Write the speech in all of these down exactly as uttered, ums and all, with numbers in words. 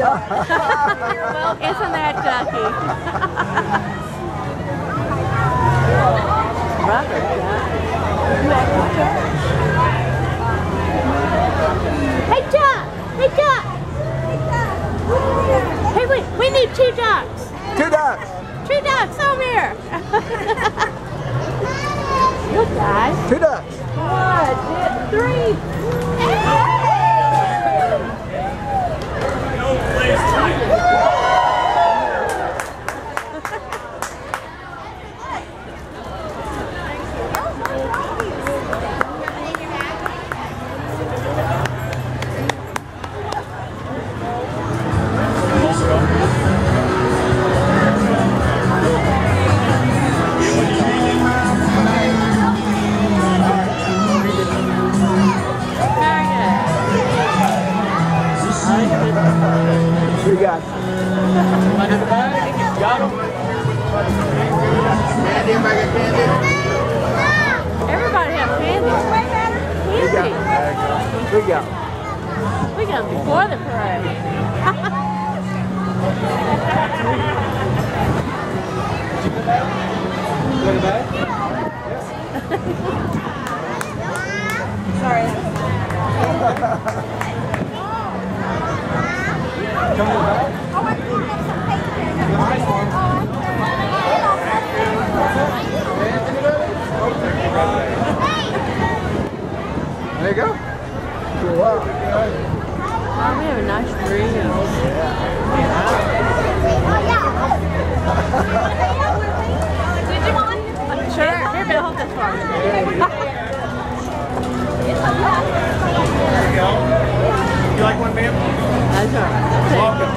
Well, isn't that ducky? Mother ducky. Hey, duck! Hey, duck! Hey, wait, we need two ducks. Two ducks. Two ducks over here. Look, guys. Two ducks. One, two, three. What you got? Got him? Candy, everybody got candy? Everybody have candy. Candy. We go. We got them before the parade. Sorry. Come on back. There you go. Cool. Wow. Oh, we have a nice breeze. Did you want? Sure. Here, Bill, hold this for me. There you go. You like one, ma'am? That's all right. Welcome.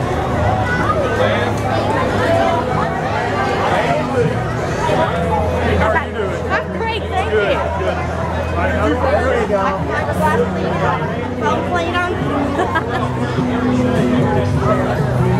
How are you doing? I'm great, thank Good, you. good. Another one? There you go. Phone plate on?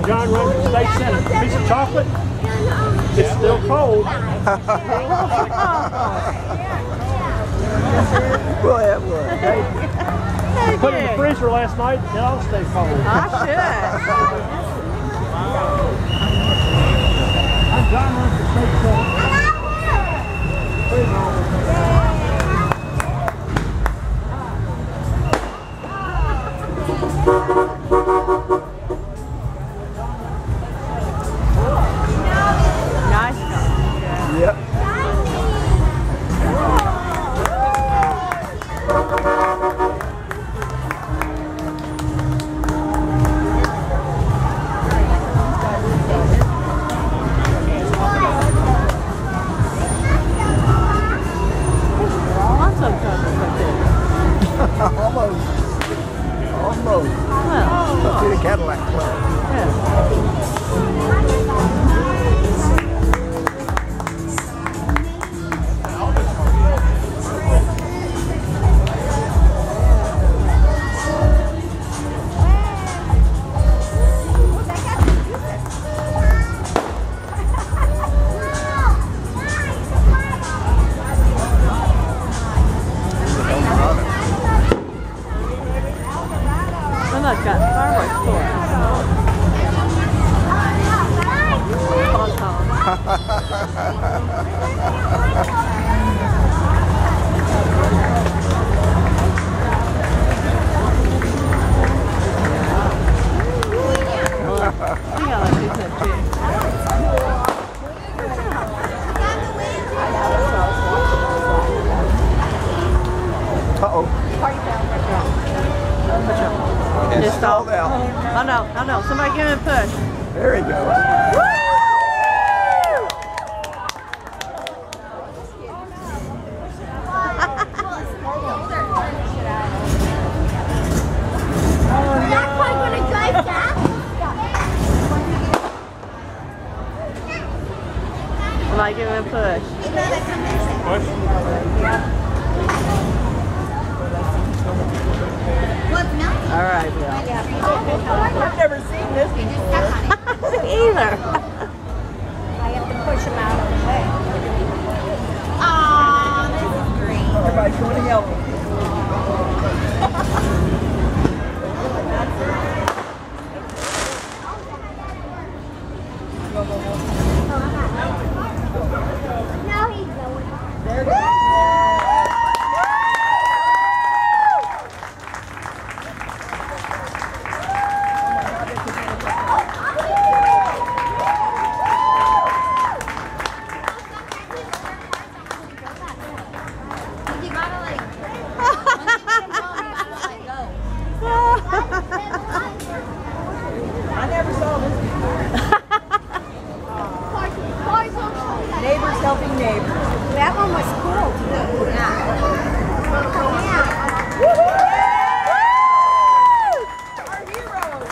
John Wayne State Senate. Piece of chocolate. It's still cold. We'll have one. Put it in the freezer last night. It all stay cold. I should. I'm John Wayne State Senate. Nice. Yep. Almost. Almost. Well, Let's see the Cadillac Club. yeah. And look, got fireworks for it. We got like this too. Uh-oh. It's Just stalled out. Oh no, oh no, somebody give him a push. There he goes. Somebody give him a push. All right, Bill. I've never seen this before. Either. I have to push him out of the way. Aw, this is great. Everybody's going to help him. Now he's going. There it is. You gotta like, once you get him going, you gotta let go. I never saw this before. Neighbors helping neighbors. That one was cool too. Yeah. Our heroes.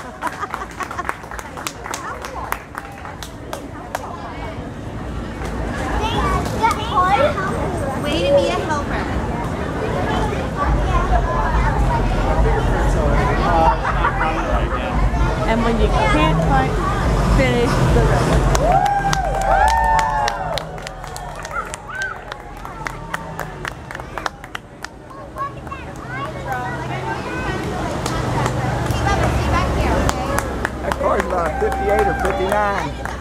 Way to be a helper. And when you can't quite finish the rest. That car's about fifty-eight or fifty-nine.